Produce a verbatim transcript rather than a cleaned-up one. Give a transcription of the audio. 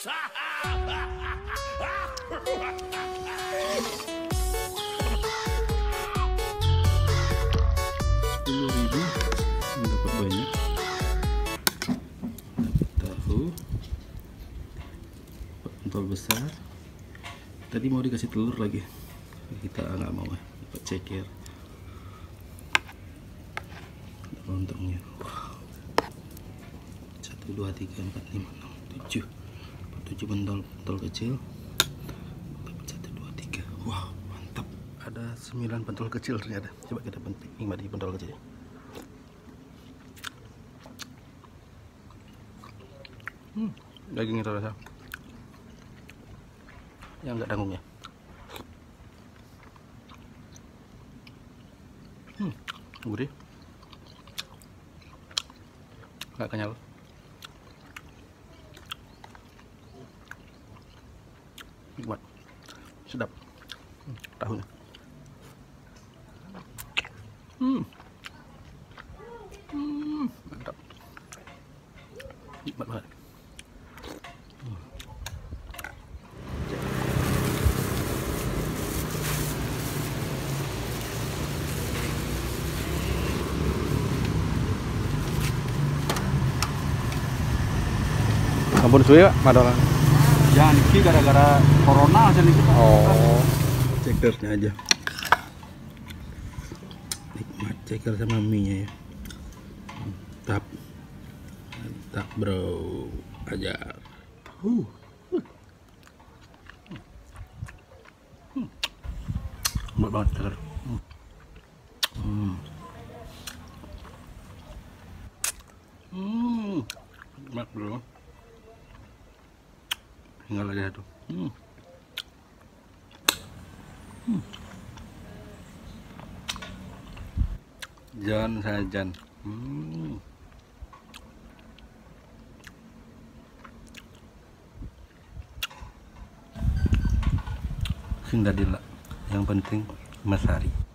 Sepuluh ribu dapat banyak. Tahu pentol besar. Tadi mau dikasih telur lagi, kita nggak mau ya, dapat ceker. Lontongnya satu dua tiga empat lima enam tujuh tujuh pentol pentol kecil. Satu dua tiga, wow mantap. Ada sembilan pentol kecil ternyata. Coba kita nikmati pentol kecil. Hmm, dagingnya terasa yang enggak danggungnya. Hmm, gurih, nggak kenyal. Nikmat, sedap. Hmm, tahunya. Hmm. Hmm, mantap. Nikmat banget. Hmm. Ampun suwe Pak, madolan. Jangan iki gara-gara corona aja nih kita. Oh, cekernya aja. Nikmat ceker sama mie-nya ya. Mantap. Mantap, bro. Ajar. Uh. Hmm. Enak banget ceker. Hmm. Hmm. Hmm. Enak, bro. Tinggal aja tuh. Hmm. Hmm. Jan sajan. Hmm. Sing dadila. Yang penting Mas Hari.